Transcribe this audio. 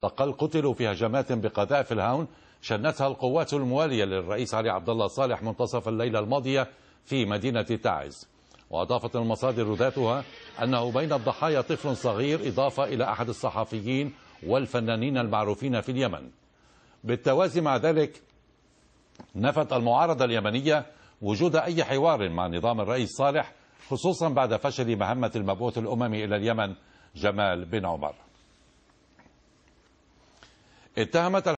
الأقل قتلوا في هجمات بقذائف الهاون شنتها القوات الموالية للرئيس علي عبد الله صالح منتصف الليلة الماضية في مدينة تعز. وأضافت المصادر ذاتها أنه بين الضحايا طفل صغير إضافة إلى أحد الصحفيين والفنانين المعروفين في اليمن. بالتوازي مع ذلك نفت المعارضة اليمنية وجود أي حوار مع نظام الرئيس صالح، خصوصا بعد فشل مهمة المبعوث الأممي إلى اليمن جمال بن عمر. اتهمت